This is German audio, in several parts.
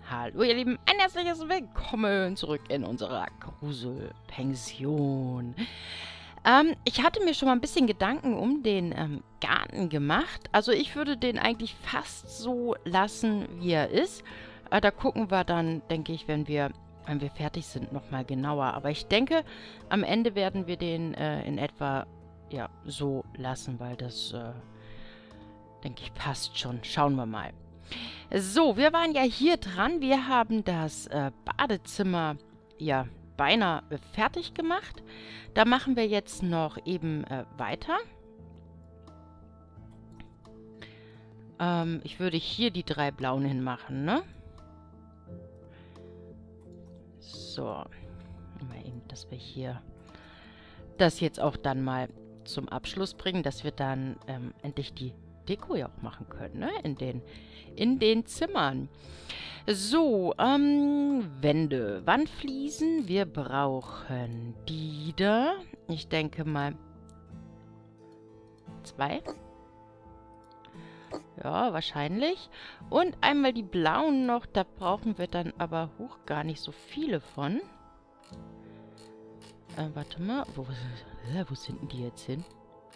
Hallo ihr Lieben, ein herzliches Willkommen zurück in unserer Gruselpension. Ich hatte mir schon mal ein bisschen Gedanken um den Garten gemacht. Also ich würde den eigentlich fast so lassen, wie er ist. Da gucken wir dann, denke ich, wenn wir fertig sind, nochmal genauer. Aber ich denke, am Ende werden wir den in etwa ja, so lassen, weil das, denke ich, passt schon. Schauen wir mal. So, wir waren ja hier dran. Wir haben das Badezimmer ja beinahe fertig gemacht. Da machen wir jetzt noch eben weiter. Ich würde hier die 3 blauen hinmachen, ne? So. Mal eben, dass wir hier das jetzt auch dann mal zum Abschluss bringen, dass wir dann endlich die Deko ja auch machen können, ne? In den Zimmern. So, Wände, Wandfliesen. Wir brauchen die da. Ich denke mal 2. Ja, wahrscheinlich. Und einmal die blauen noch. Da brauchen wir dann aber gar nicht so viele von. Warte mal. Wo sind denn die jetzt hin?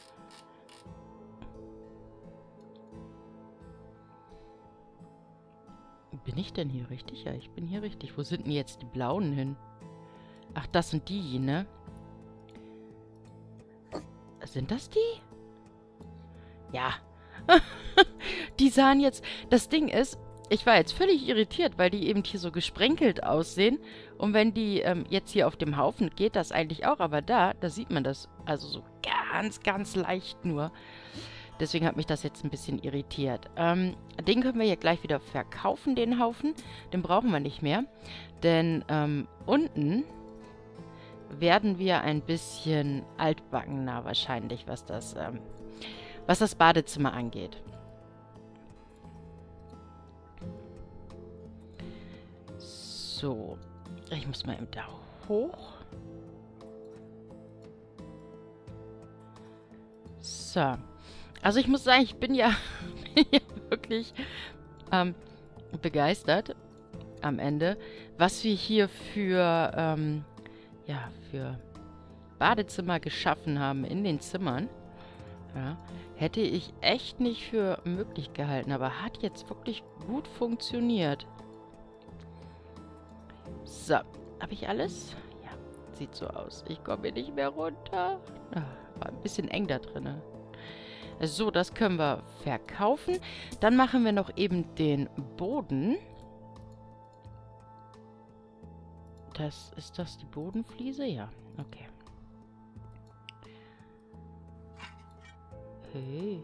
Bin ich denn hier richtig? Ja, ich bin hier richtig. Wo sind denn jetzt die blauen hin? Ach, das sind die, ne? Sind das die? Ja. Die sahen jetzt... Das Ding ist, ich war jetzt völlig irritiert, weil die eben hier so gesprenkelt aussehen. Und wenn die jetzt hier auf dem Haufen, geht das eigentlich auch. Aber da sieht man das also so ganz, ganz leicht nur. Deswegen hat mich das jetzt ein bisschen irritiert. Den können wir hier gleich wieder verkaufen, den Haufen. Den brauchen wir nicht mehr. Denn unten werden wir ein bisschen altbackener wahrscheinlich, was das Badezimmer angeht. So. Ich muss mal eben da hoch. So. Also ich muss sagen, ich bin ja wirklich begeistert am Ende, was wir hier für Badezimmer geschaffen haben in den Zimmern. Ja, hätte ich echt nicht für möglich gehalten, aber hat jetzt wirklich gut funktioniert. So, habe ich alles? Ja, sieht so aus. Ich komme hier nicht mehr runter. War ein bisschen eng da drin. So, das können wir verkaufen. Dann machen wir noch eben den Boden. Ist das die Bodenfliese? Ja, okay. Hey.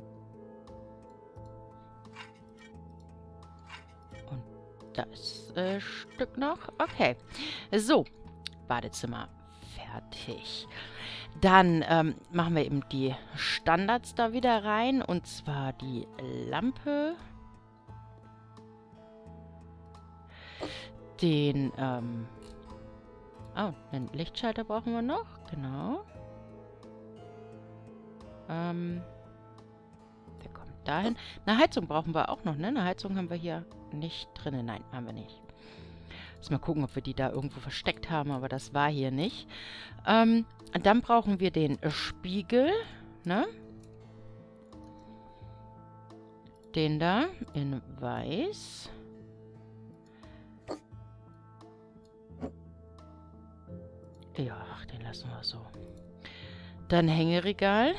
Und das Stück noch. Okay. So, Badezimmer fertig. Dann machen wir eben die Standards da wieder rein. Und zwar die Lampe. Den, einen Lichtschalter brauchen wir noch. Genau. Der kommt dahin. Eine Heizung brauchen wir auch noch, ne? Eine Heizung haben wir hier nicht drin. Nein, haben wir nicht. Muss mal gucken, ob wir die da irgendwo versteckt haben, aber das war hier nicht. Dann brauchen wir den Spiegel, ne? Den da in weiß. Ja, ach, den lassen wir so. Dann Hängeregal.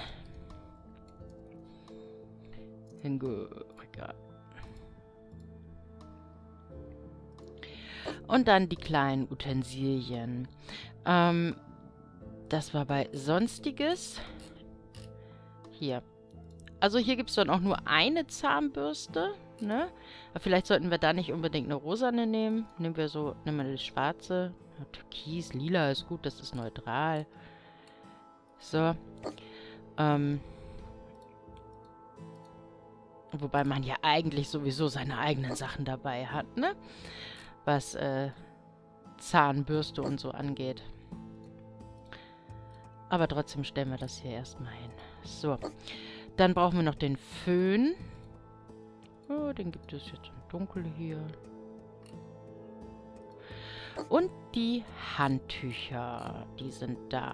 Hängeregal. Und dann die kleinen Utensilien. Das war bei Sonstiges. Hier. Also hier gibt es dann auch nur eine Zahnbürste, ne? Aber vielleicht sollten wir da nicht unbedingt eine rosane nehmen. Nehmen wir eine schwarze. Ja, Türkis, lila ist gut, das ist neutral. So. Wobei man ja eigentlich sowieso seine eigenen Sachen dabei hat, ne? Was Zahnbürste und so angeht. Aber trotzdem stellen wir das hier erstmal hin. So. Dann brauchen wir noch den Föhn. Oh, den gibt es jetzt im Dunkel hier. Und die Handtücher, die sind da.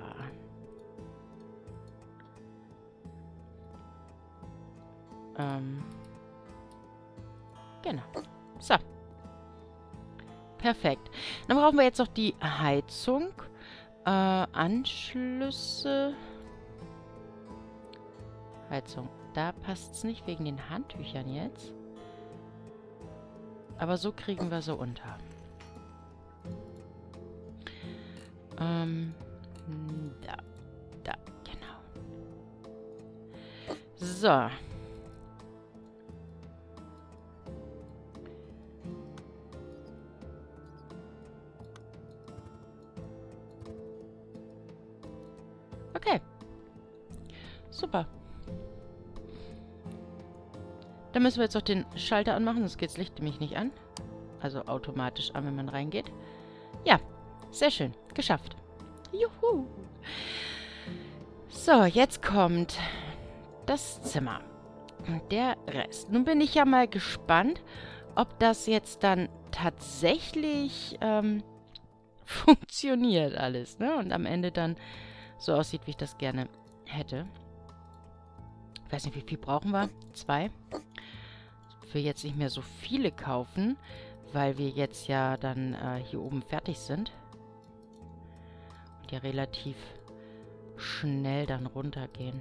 Genau. So. Perfekt. Dann brauchen wir jetzt noch die Heizung. Anschlüsse. Heizung. Da passt es nicht wegen den Handtüchern jetzt. Aber so kriegen wir sie unter. Da, genau. So. Okay. Super. Dann müssen wir jetzt noch den Schalter anmachen, sonst geht das Licht nämlich nicht an. Also automatisch an, wenn man reingeht. Ja, sehr schön. Geschafft. Juhu. So, jetzt kommt das Zimmer. Und der Rest. Nun bin ich ja mal gespannt, ob das jetzt dann tatsächlich funktioniert alles, ne? Und am Ende dann so aussieht, wie ich das gerne hätte. Ich weiß nicht, wie viel brauchen wir? 2. Wir jetzt nicht mehr so viele kaufen, weil wir jetzt ja dann hier oben fertig sind. Und ja relativ schnell dann runtergehen.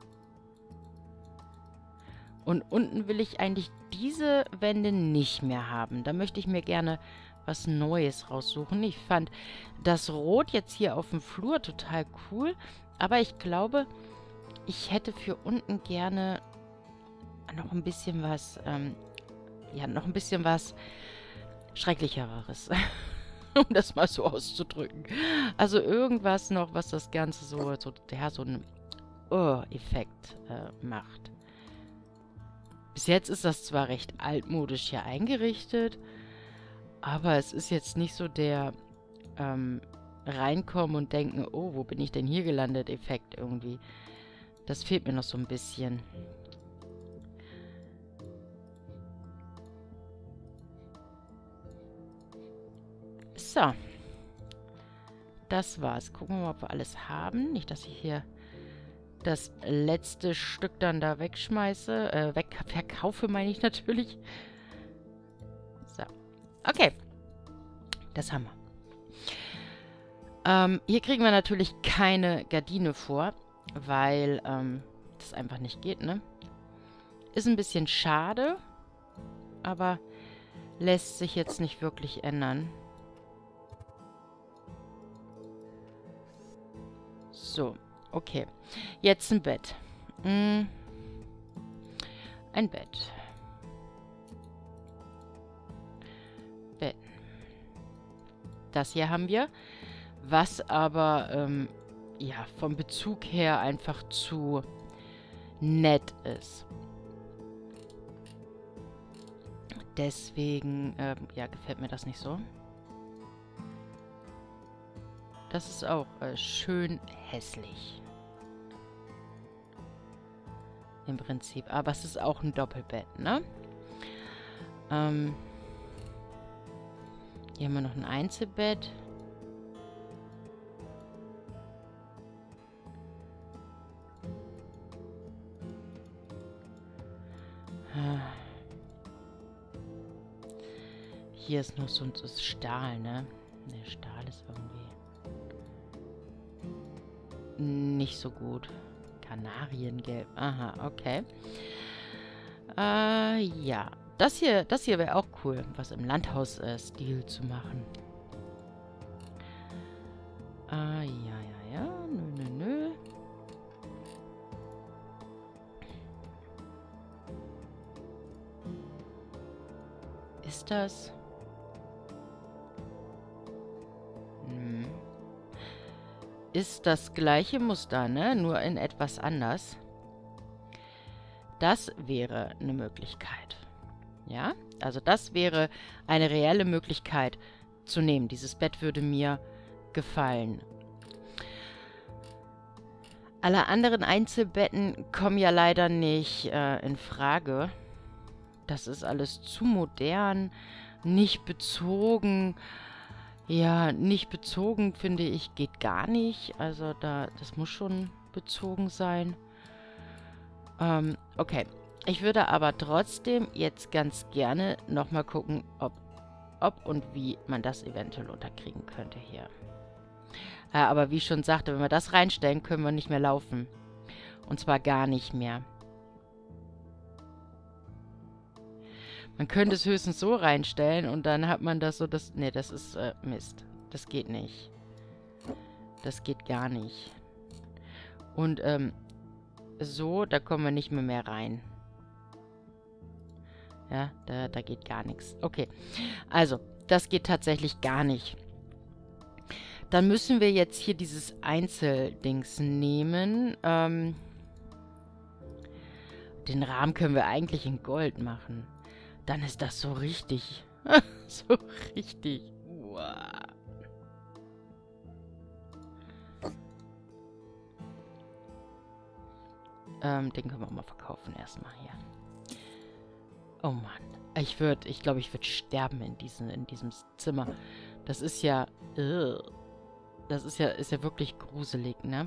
Und unten will ich eigentlich diese Wände nicht mehr haben. Da möchte ich mir gerne was Neues raussuchen. Ich fand das Rot jetzt hier auf dem Flur total cool. Aber ich glaube, ich hätte für unten gerne noch ein bisschen was, ja, noch ein bisschen was Schrecklicheres. Um das mal so auszudrücken. Also irgendwas noch, was das Ganze so einen Effekt macht. Bis jetzt ist das zwar recht altmodisch hier eingerichtet, aber es ist jetzt nicht so der reinkommen und denken, oh, wo bin ich denn hier gelandet Effekt irgendwie. Das fehlt mir noch so ein bisschen. So. Das war's. Gucken wir mal, ob wir alles haben. Nicht, dass ich hier das letzte Stück dann da wegschmeiße. Verkaufe meine ich natürlich. So. Okay. Das haben wir. Hier kriegen wir natürlich keine Gardine vor, weil das einfach nicht geht, ne? Ist ein bisschen schade, aber lässt sich jetzt nicht wirklich ändern. So, okay. Jetzt ein Bett. Ein Bett. Bett. Das hier haben wir. Was aber, ja, vom Bezug her einfach zu nett ist. Deswegen, ja, gefällt mir das nicht so. Das ist auch schön hässlich. Im Prinzip. Aber es ist auch ein Doppelbett, ne? Hier haben wir noch ein Einzelbett. Hier ist noch so ein Stahl, ne? Ne, Stahl ist irgendwie nicht so gut. Kanariengelb. Aha, okay. Ja. Das hier wäre auch cool, was im Landhaus-Stil zu machen. Ja. Nö. Ist das? Ist das gleiche Muster, ne? Nur in etwas anders. Das wäre eine Möglichkeit. Ja? Also das wäre eine reelle Möglichkeit zu nehmen. Dieses Bett würde mir gefallen. Alle anderen Einzelbetten kommen ja leider nicht in Frage. Das ist alles zu modern, nicht bezogen. Ja, nicht bezogen, finde ich, geht gar nicht. Also das muss schon bezogen sein. Okay. Ich würde aber trotzdem jetzt ganz gerne nochmal gucken, ob und wie man das eventuell unterkriegen könnte hier. Ja, aber wie ich schon sagte, wenn wir das reinstellen, können wir nicht mehr laufen. Und zwar gar nicht mehr. Man könnte es höchstens so reinstellen und dann hat man das so, das... Ne, das ist Mist. Das geht nicht. Das geht gar nicht. Und, so, da kommen wir nicht mehr rein. Ja, da geht gar nichts. Okay, also, das geht tatsächlich gar nicht. Dann müssen wir jetzt hier dieses Einzeldings nehmen. Den Rahmen können wir eigentlich in Gold machen. Dann ist das so richtig. So richtig. Wow. Den können wir auch mal verkaufen erstmal hier. Oh Mann. Ich glaube, ich würde sterben in diesem Zimmer. Das ist ja... Das ist ja wirklich gruselig, ne?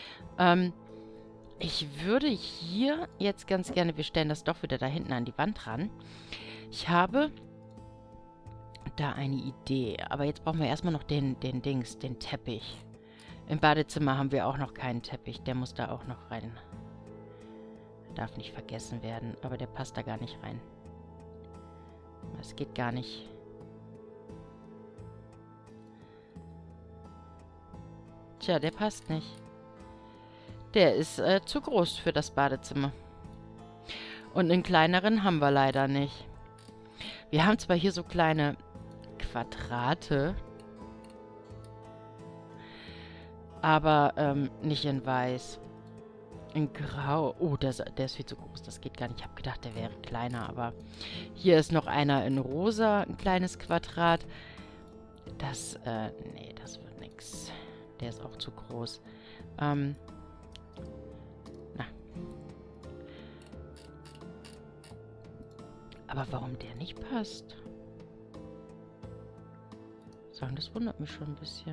Ich würde hier jetzt ganz gerne... Wir stellen das doch wieder da hinten an die Wand ran. Ich habe da eine Idee. Aber jetzt brauchen wir erstmal noch den Teppich. Im Badezimmer haben wir auch noch keinen Teppich. Der muss da auch noch rein. Darf nicht vergessen werden. Aber der passt da gar nicht rein. Das geht gar nicht. Tja, der passt nicht. Der ist zu groß für das Badezimmer. Und einen kleineren haben wir leider nicht. Wir haben zwar hier so kleine Quadrate. Aber nicht in weiß. In grau. Oh, der ist viel zu groß. Das geht gar nicht. Ich habe gedacht, der wäre kleiner. Aber hier ist noch einer in rosa. Ein kleines Quadrat. Nee, das wird nix. Der ist auch zu groß. Na. Aber warum der nicht passt? Sagen, das wundert mich schon ein bisschen.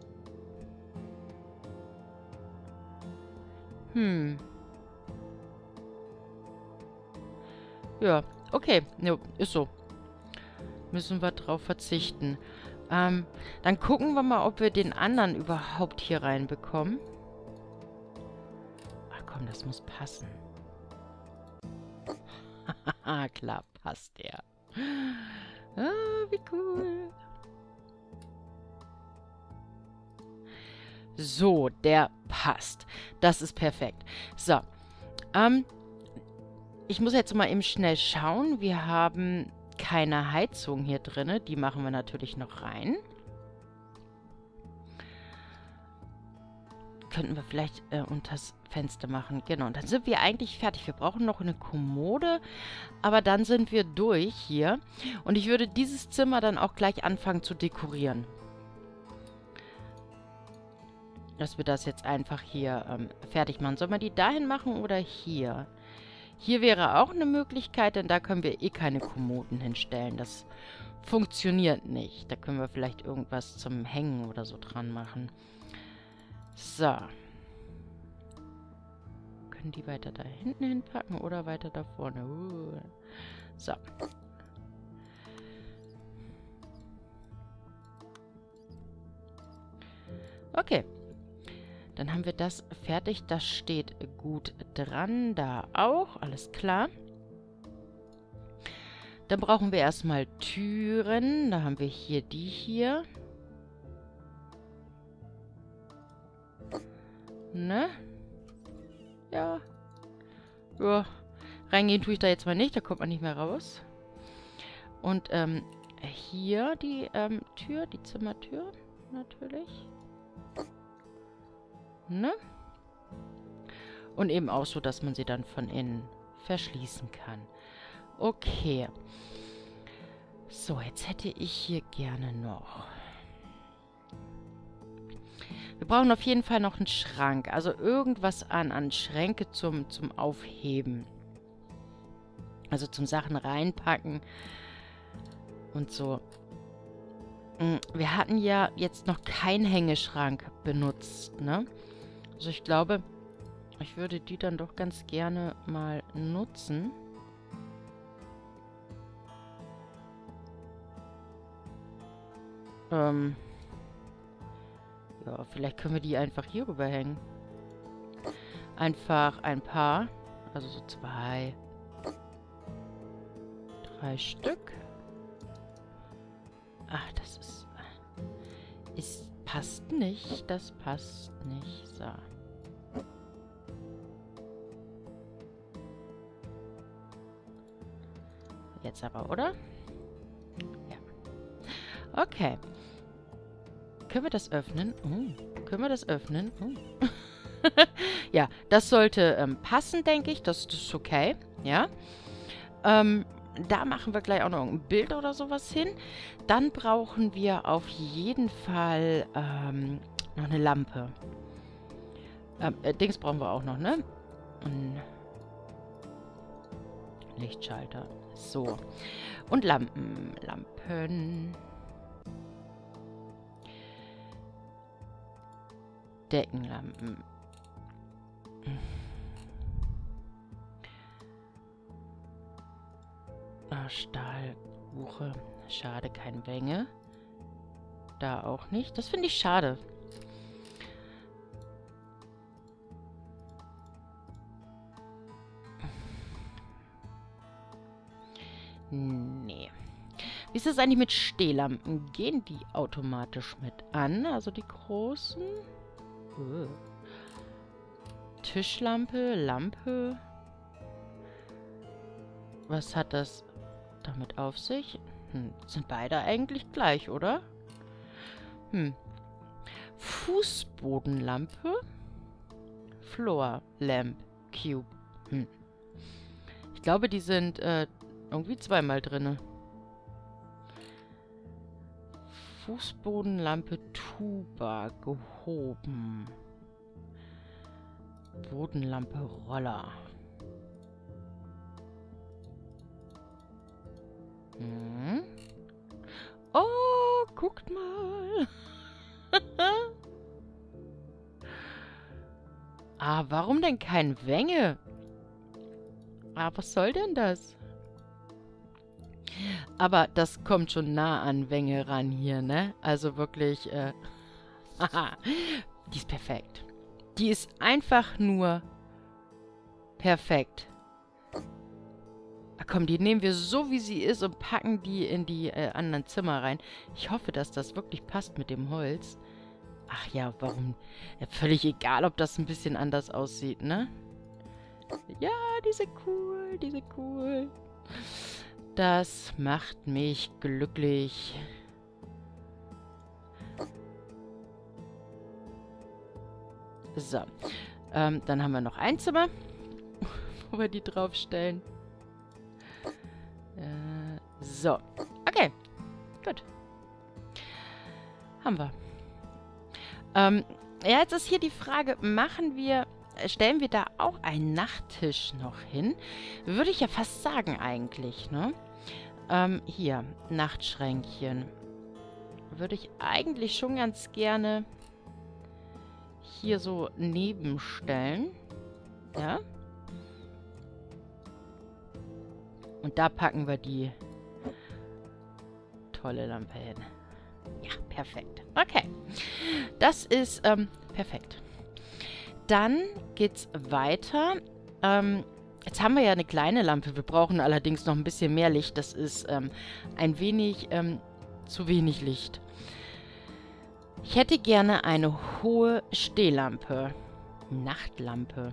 Ja, okay. Jo, ist so. Müssen wir drauf verzichten. Dann gucken wir mal, ob wir den anderen überhaupt hier reinbekommen. Ach komm, das muss passen. Haha, klar, passt der. Ah, wie cool. So, der passt. Das ist perfekt. So. Ich muss jetzt mal eben schnell schauen. Wir haben keine Heizung hier drin. Die machen wir natürlich noch rein. Könnten wir vielleicht unters Fenster machen. Genau, und dann sind wir eigentlich fertig. Wir brauchen noch eine Kommode, aber dann sind wir durch hier. Und ich würde dieses Zimmer dann auch gleich anfangen zu dekorieren. Dass wir das jetzt einfach hier fertig machen. Sollen wir die dahin machen oder hier? Hier wäre auch eine Möglichkeit, denn da können wir eh keine Kommoden hinstellen. Das funktioniert nicht. Da können wir vielleicht irgendwas zum Hängen oder so dran machen. So. Können die weiter da hinten hinpacken oder weiter da vorne? So. Okay. Dann haben wir das fertig. Das steht gut dran. Da auch. Alles klar. Dann brauchen wir erstmal Türen. Da haben wir hier die hier. Ne? Ja. Ja. Reingehen tue ich da jetzt mal nicht. Da kommt man nicht mehr raus. Und hier die Tür. Die Zimmertür. Natürlich. Ne? Und eben auch so, dass man sie dann von innen verschließen kann. Okay. So, jetzt hätte ich hier gerne noch... Wir brauchen auf jeden Fall noch einen Schrank. Also irgendwas an Schränke zum Aufheben. Also zum Sachen reinpacken. Und so. Wir hatten ja jetzt noch keinen Hängeschrank benutzt, ne? Also ich glaube, ich würde die dann doch ganz gerne mal nutzen. Ja, vielleicht können wir die einfach hier rüberhängen. Einfach ein paar. Also so 2, 3 Stück. Ach, das ist... passt nicht. Das passt nicht. So. Jetzt aber, oder? Ja. Okay. Können wir das öffnen? Können wir das öffnen? Ja, das sollte passen, denke ich. Das ist okay. Ja. Da machen wir gleich auch noch ein Bild oder sowas hin. Dann brauchen wir auf jeden Fall noch eine Lampe. Dings brauchen wir auch noch, ne? Ein Lichtschalter. So. Und Lampen. Lampen. Deckenlampen. Stahlbuche. Schade, kein Wänge. Da auch nicht. Das finde ich schade. Nee. Wie ist das eigentlich mit Stehlampen? Gehen die automatisch mit an? Also die großen? Tischlampe, Lampe. Was hat das damit auf sich? Sind beide eigentlich gleich, oder? Fußbodenlampe. Floor Lamp Cube. Ich glaube, die sind irgendwie zweimal drinne. Fußbodenlampe Tuba gehoben. Bodenlampe Roller. Oh, guckt mal. Warum denn kein Wänge? Was soll denn das? Aber das kommt schon nah an Wänge ran hier, ne? Also wirklich, die ist perfekt. Die ist einfach nur perfekt. Komm, die nehmen wir so, wie sie ist und packen die in die anderen Zimmer rein. Ich hoffe, dass das wirklich passt mit dem Holz. Ach ja, warum? Ja, völlig egal, ob das ein bisschen anders aussieht, ne? Ja, die sind cool, die sind cool. Das macht mich glücklich. So. Dann haben wir noch ein Zimmer, wo wir die draufstellen. So. Okay. Gut. Haben wir. Ja, jetzt ist hier die Frage, stellen wir da auch einen Nachttisch noch hin? Würde ich ja fast sagen eigentlich, ne? Hier, Nachtschränkchen. Würde ich eigentlich schon ganz gerne hier so nebenstellen. Ja? Und da packen wir die tolle Lampe hin. Ja, perfekt. Okay. Das ist perfekt. Dann geht's weiter. Jetzt haben wir ja eine kleine Lampe. Wir brauchen allerdings noch ein bisschen mehr Licht. Das ist ein wenig zu wenig Licht. Ich hätte gerne eine hohe Stehlampe. Nachtlampe.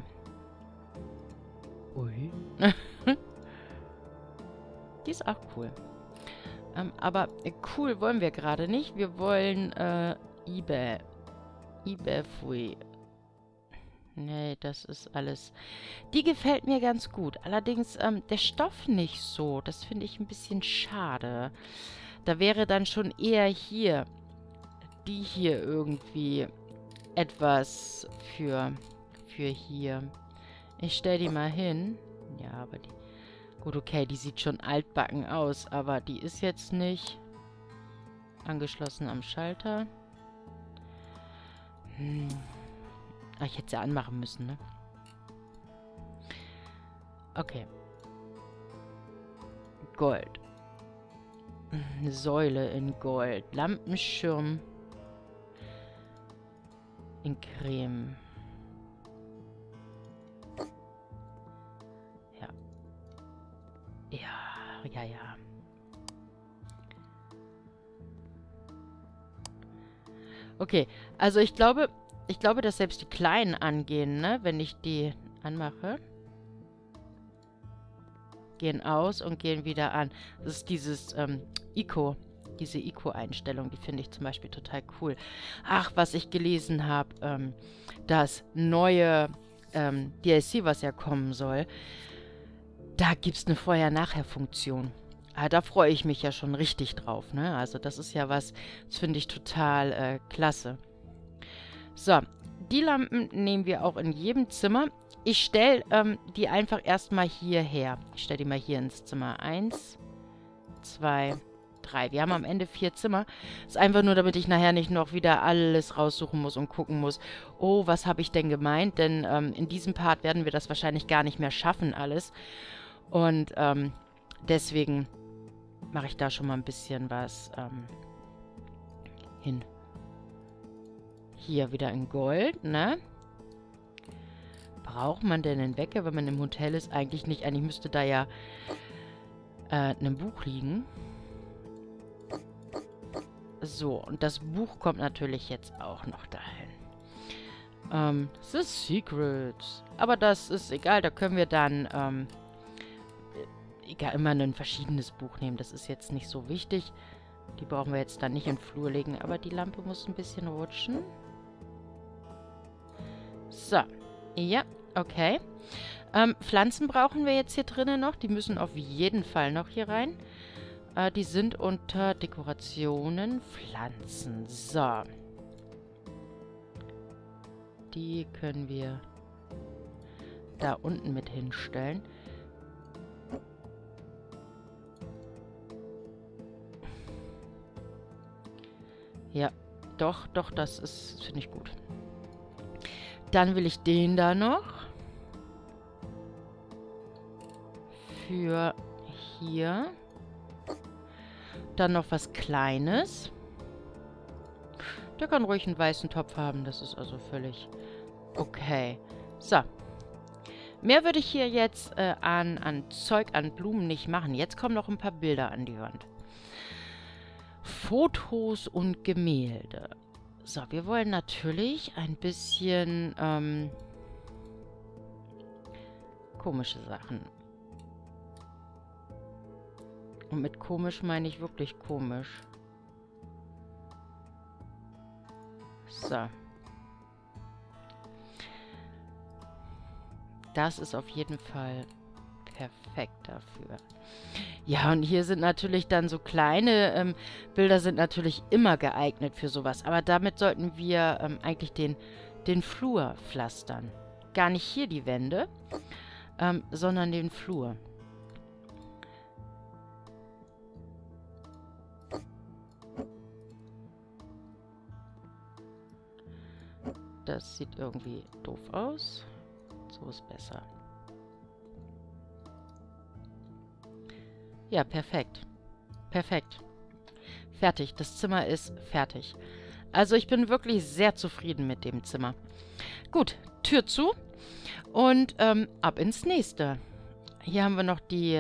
Ui. Die ist auch cool. Aber cool wollen wir gerade nicht. Wir wollen eBay. Fui. Nee, das ist alles... Die gefällt mir ganz gut. Allerdings der Stoff nicht so. Das finde ich ein bisschen schade. Da wäre dann schon eher hier... Die hier irgendwie etwas für hier. Ich stelle die mal hin. Ja, aber die... Gut, okay, die sieht schon altbacken aus, aber die ist jetzt nicht... Angeschlossen am Schalter. Ah, ich hätte sie anmachen müssen, ne? Okay. Gold. Eine Säule in Gold. Lampenschirm in Creme. Ja. Ja. Okay, also ich glaube, dass selbst die Kleinen angehen, ne? Wenn ich die anmache. Gehen aus und gehen wieder an. Das ist dieses ICO. Diese ICO-Einstellung, die finde ich zum Beispiel total cool. Ach, was ich gelesen habe, das neue DLC, was ja kommen soll, da gibt es eine Vorher-Nachher-Funktion. Ah, da freue ich mich ja schon richtig drauf, ne? Also das ist ja was, das finde ich total klasse. So, die Lampen nehmen wir auch in jedem Zimmer. Ich stelle die einfach erstmal hierher. Ich stelle die mal hier ins Zimmer. 1, 2, 3. Wir haben am Ende 4 Zimmer. Ist einfach nur, damit ich nachher nicht noch wieder alles raussuchen muss und gucken muss. Oh, was habe ich denn gemeint? Denn in diesem Part werden wir das wahrscheinlich gar nicht mehr schaffen, alles. Und deswegen mache ich da schon mal ein bisschen was hin. Hier wieder in Gold, ne? Braucht man denn einen Wecker, wenn man im Hotel ist? Eigentlich nicht. Eigentlich müsste da ja ein Buch liegen. So, und das Buch kommt natürlich jetzt auch noch dahin. The Secret. Aber das ist egal, da können wir dann egal, immer ein verschiedenes Buch nehmen. Das ist jetzt nicht so wichtig. Die brauchen wir jetzt dann nicht in den Flur legen. Aber die Lampe muss ein bisschen rutschen. So. Ja, okay. Pflanzen brauchen wir jetzt hier drinnen noch. Die müssen auf jeden Fall noch hier rein. Die sind unter Dekorationen Pflanzen. So. Die können wir da unten mit hinstellen. Ja, doch, das ist, finde ich gut. Dann will ich den da noch. Für hier. Dann noch was Kleines. Der kann ruhig einen weißen Topf haben. Das ist also völlig okay. So. Mehr würde ich hier jetzt an Zeug, an Blumen nicht machen. Jetzt kommen noch ein paar Bilder an die Wand. Fotos und Gemälde. So, wir wollen natürlich ein bisschen komische Sachen. Und mit komisch meine ich wirklich komisch. So. Das ist auf jeden Fall perfekt dafür. Ja, und hier sind natürlich dann so kleine Bilder sind natürlich immer geeignet für sowas. Aber damit sollten wir eigentlich den Flur pflastern. Gar nicht hier die Wände, sondern den Flur. Das sieht irgendwie doof aus. So ist besser. Ja, perfekt. Perfekt. Fertig. Das Zimmer ist fertig. Also ich bin wirklich sehr zufrieden mit dem Zimmer. Gut, Tür zu. Und ab ins nächste. Hier haben wir noch die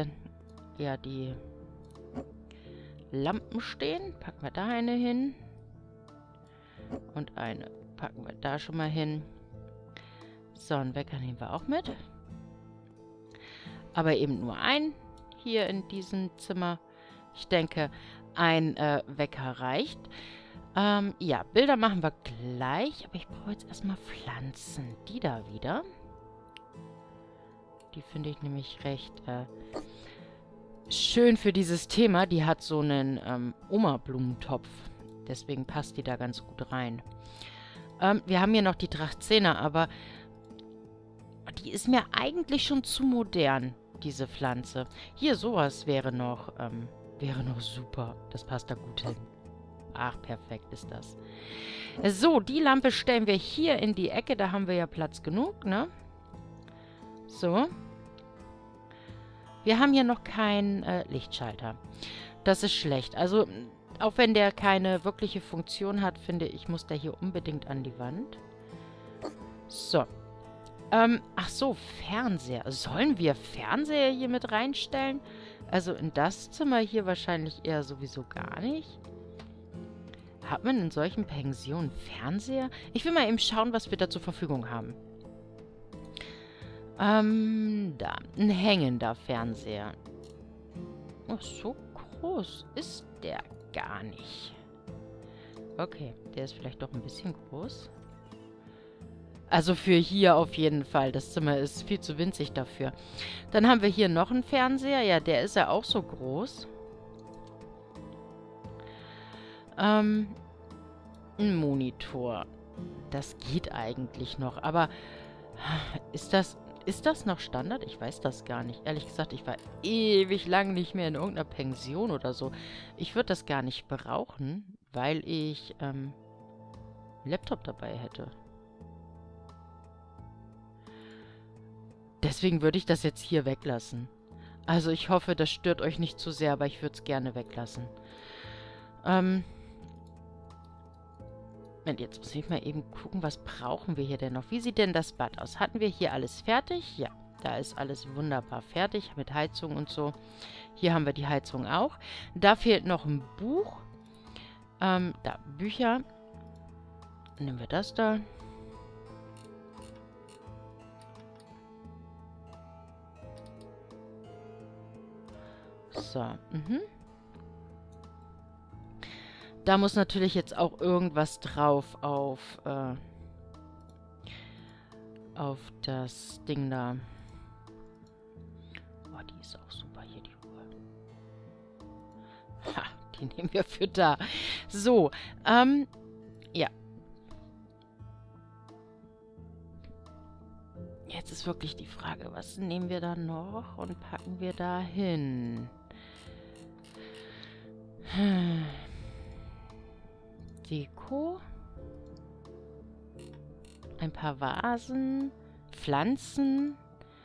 Lampen stehen. Packen wir da eine hin. Und eine packen wir da schon mal hin. So, einen Wecker nehmen wir auch mit. Aber eben nur einen hier in diesem Zimmer. Ich denke, ein Wecker reicht. Ja, Bilder machen wir gleich. Aber ich brauche jetzt erstmal Pflanzen. Die da wieder. Die finde ich nämlich recht schön für dieses Thema. Die hat so einen Oma-Blumentopf. Deswegen passt die da ganz gut rein. Wir haben hier noch die Drachzehner, aber die ist mir eigentlich schon zu modern, diese Pflanze. Hier, sowas wäre noch super. Das passt da gut hin. Ach, perfekt ist das. So, die Lampe stellen wir hier in die Ecke. Da haben wir ja Platz genug, ne? So. Wir haben hier noch keinen Lichtschalter. Das ist schlecht. Also, auch wenn der keine wirkliche Funktion hat, finde ich, muss der hier unbedingt an die Wand. So. Ach so, Fernseher. Sollen wir Fernseher hier mit reinstellen? Also in das Zimmer hier wahrscheinlich eher sowieso gar nicht. Hat man in solchen Pensionen Fernseher? Ich will mal eben schauen, was wir da zur Verfügung haben. Da. Ein hängender Fernseher. Oh, so groß ist der gar nicht. Okay, der ist vielleicht doch ein bisschen groß. Also für hier auf jeden Fall. Das Zimmer ist viel zu winzig dafür. Dann haben wir hier noch einen Fernseher. Ja, der ist ja auch so groß. Ein Monitor. Das geht eigentlich noch. Aber ist das noch Standard? Ich weiß das gar nicht. Ehrlich gesagt, ich war ewig lang nicht mehr in irgendeiner Pension oder so. Ich würde das gar nicht brauchen, weil ich einen Laptop dabei hätte. Deswegen würde ich das jetzt hier weglassen. Also ich hoffe, das stört euch nicht zu sehr, aber ich würde es gerne weglassen. Jetzt muss ich mal eben gucken, was brauchen wir hier denn noch? Wie sieht denn das Bad aus? Hatten wir hier alles fertig? Ja, da ist alles wunderbar fertig mit Heizung und so. Hier haben wir die Heizung auch. Da fehlt noch ein Buch. Da, Bücher. Nehmen wir das da. So, Da muss natürlich jetzt auch irgendwas drauf auf das Ding da. Oh, die ist auch super hier, die Uhr. Ha, die nehmen wir für da. So, ja. Jetzt ist wirklich die Frage, was nehmen wir da noch und packen wir da hin? Deko. Ein paar Vasen. Pflanzen.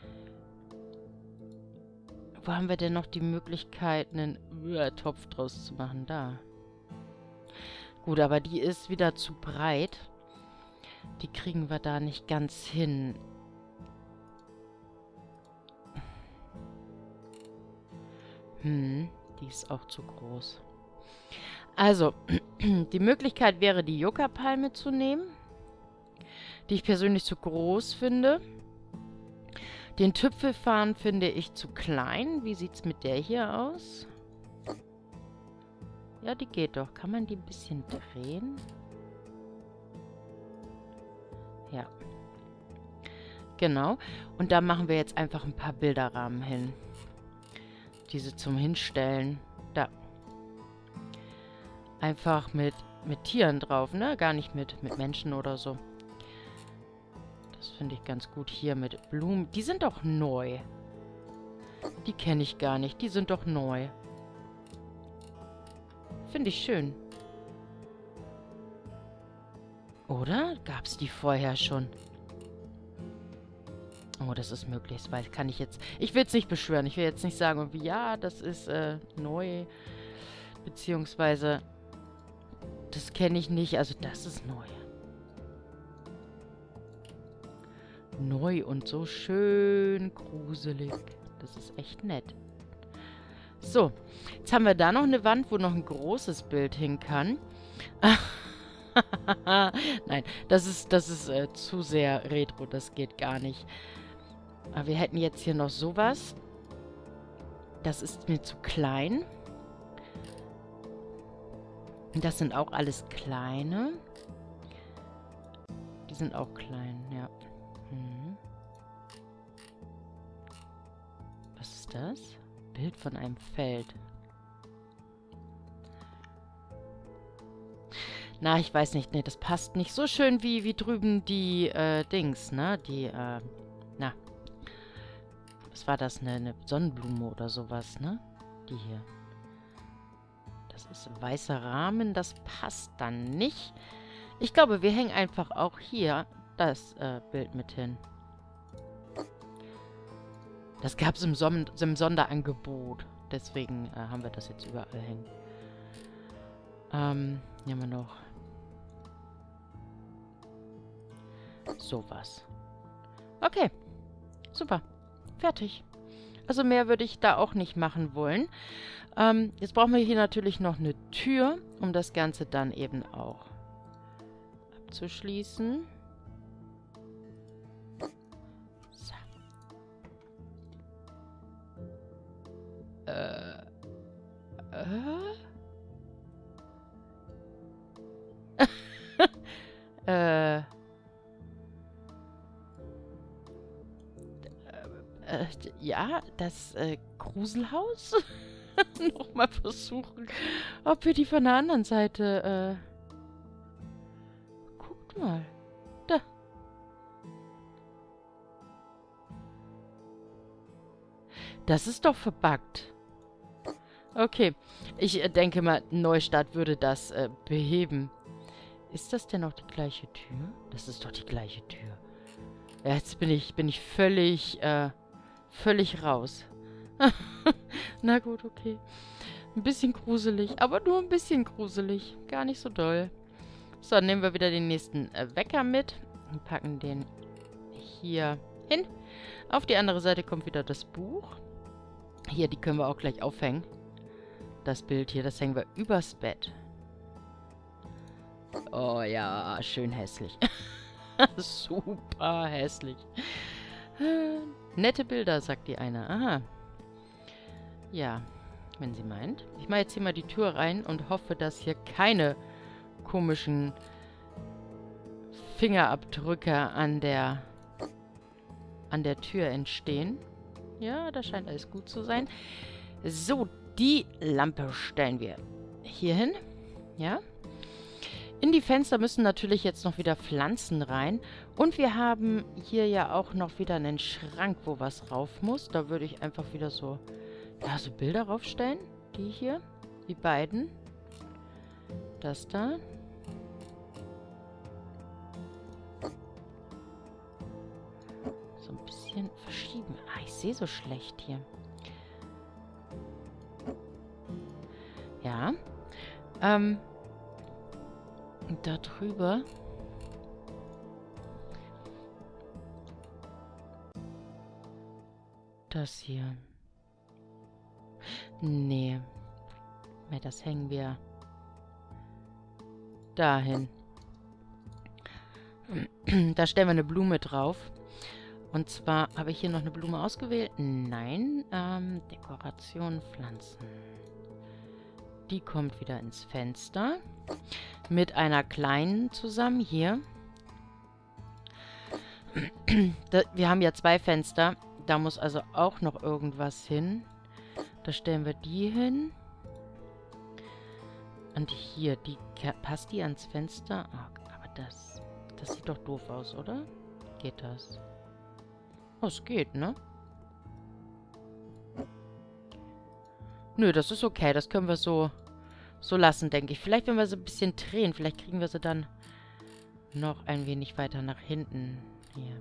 Wo haben wir denn noch die Möglichkeit, einen Topf draus zu machen? Da. Gut, aber die ist wieder zu breit. Die kriegen wir da nicht ganz hin. Die ist auch zu groß. Also, die Möglichkeit wäre, die Yucca-Palme zu nehmen, die ich persönlich zu groß finde. Den Tüpfelfarn finde ich zu klein. Wie sieht es mit der hier aus? Ja, die geht doch. Kann man die ein bisschen drehen? Ja. Genau. Und da machen wir jetzt einfach ein paar Bilderrahmen hin. Diese zum Hinstellen. Da. Einfach mit Tieren drauf, ne? Gar nicht mit Menschen oder so. Das finde ich ganz gut. Hier mit Blumen. Die sind doch neu. Die kenne ich gar nicht. Die sind doch neu. Finde ich schön. Oder? Gab es die vorher schon? Oh, das ist möglich. Weil kann ich jetzt... Ich will es nicht beschwören. Ich will jetzt nicht sagen, irgendwie, ja, das ist neu. Beziehungsweise... Das kenne ich nicht. Also das ist neu. Neu und so schön gruselig. Das ist echt nett. So. Jetzt haben wir da noch eine Wand, wo noch ein großes Bild hin kann. Nein, das ist zu sehr retro. Das geht gar nicht. Aber wir hätten jetzt hier noch sowas. Das ist mir zu klein. Das sind auch alles kleine. Die sind auch klein, ja. Was ist das? Bild von einem Feld. Na, ich weiß nicht. Ne, das passt nicht so schön wie drüben die Dings, ne? Die, na. Was war das? Eine Sonnenblume oder sowas, ne? Die hier. Das ist weißer Rahmen, das passt dann nicht. Ich glaube, wir hängen einfach auch hier das Bild mit hin. Das gab es im Sonderangebot. Deswegen haben wir das jetzt überall hängen. Hier haben wir noch sowas. Okay, super. Fertig. Also mehr würde ich da auch nicht machen wollen. Jetzt brauchen wir hier natürlich noch eine Tür, um das Ganze dann eben auch abzuschließen. So. Ja, das Gruselhaus? Nochmal versuchen, ob wir die von der anderen Seite, guckt mal. Da. Das ist doch verbuggt. Okay. Ich denke mal, Neustart würde das beheben. Ist das denn noch die gleiche Tür? Das ist doch die gleiche Tür. Ja, jetzt bin ich völlig raus. Na gut, okay. Ein bisschen gruselig, aber nur ein bisschen gruselig. Gar nicht so doll. So, dann nehmen wir wieder den nächsten Wecker mit und packen den hier hin. Auf die andere Seite kommt wieder das Buch. Hier, die können wir auch gleich aufhängen. Das Bild hier, das hängen wir übers Bett. Oh ja, schön hässlich. Super hässlich. Nette Bilder, sagt die eine. Aha. Ja, wenn sie meint. Ich mache jetzt hier mal die Tür rein und hoffe, dass hier keine komischen Fingerabdrücke an der Tür entstehen. Ja, da scheint alles gut zu sein. So, die Lampe stellen wir hier hin. Ja. In die Fenster müssen natürlich jetzt noch wieder Pflanzen rein. Und wir haben hier ja auch noch wieder einen Schrank, wo was rauf muss. Da würde ich einfach wieder so, ja, so Bilder raufstellen. Die hier. Die beiden. Das da. So ein bisschen verschieben. Ah, ich sehe so schlecht hier. Ja. Und da drüber. Das hier. Nee. Das hängen wir dahin. Da stellen wir eine Blume drauf. Und zwar habe ich hier noch eine Blume ausgewählt. Nein. Dekoration, Pflanzen. Die kommt wieder ins Fenster. Mit einer kleinen zusammen. Hier. Wir haben ja 2 Fenster. Da muss also auch noch irgendwas hin. Da stellen wir die hin. Und hier, passt die ans Fenster? Oh, aber das sieht doch doof aus, oder? Geht das? Oh, es geht, ne? Nö, das ist okay. Das können wir so lassen, denke ich. Vielleicht, wenn wir sie ein bisschen drehen, vielleicht kriegen wir sie dann noch ein wenig weiter nach hinten. Hier.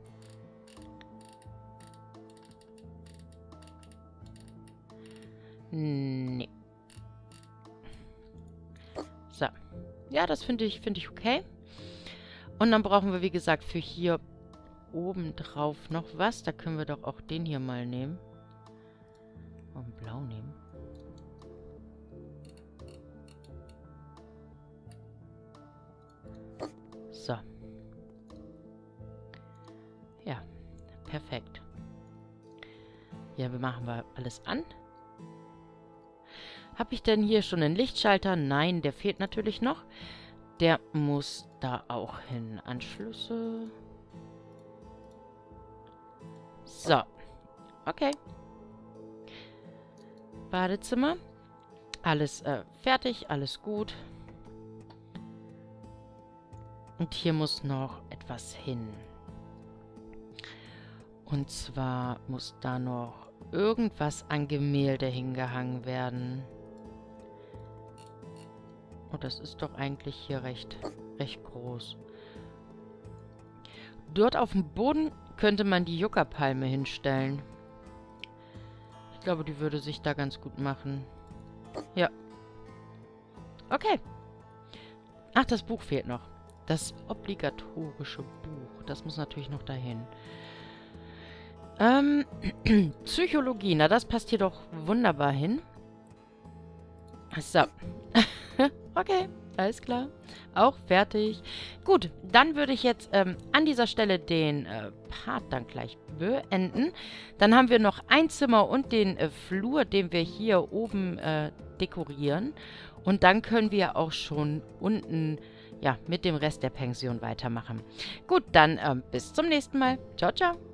Nee. So. Ja, das finde ich okay. Und dann brauchen wir, wie gesagt, für hier oben drauf noch was. Da können wir doch auch den hier mal nehmen. Und blau nehmen. So. Ja, perfekt. Ja, wir machen alles an. Habe ich denn hier schon einen Lichtschalter? Nein, der fehlt natürlich noch. Der muss da auch hin. Anschlüsse. So. Okay. Badezimmer. Alles fertig, alles gut. Und hier muss noch etwas hin. Und zwar muss da noch irgendwas an Gemälde hingehangen werden. Oh, das ist doch eigentlich hier recht groß. Dort auf dem Boden könnte man die Yucca-Palme hinstellen. Ich glaube, die würde sich da ganz gut machen. Ja. Okay. Ach, das Buch fehlt noch. Das obligatorische Buch. Das muss natürlich noch dahin. Psychologie. Na, das passt hier doch wunderbar hin. So. Okay, alles klar. Auch fertig. Gut, dann würde ich jetzt an dieser Stelle den Part dann gleich beenden. Dann haben wir noch ein Zimmer und den Flur, den wir hier oben dekorieren. Und dann können wir auch schon unten ja, mit dem Rest der Pension weitermachen. Gut, dann bis zum nächsten Mal. Ciao, ciao.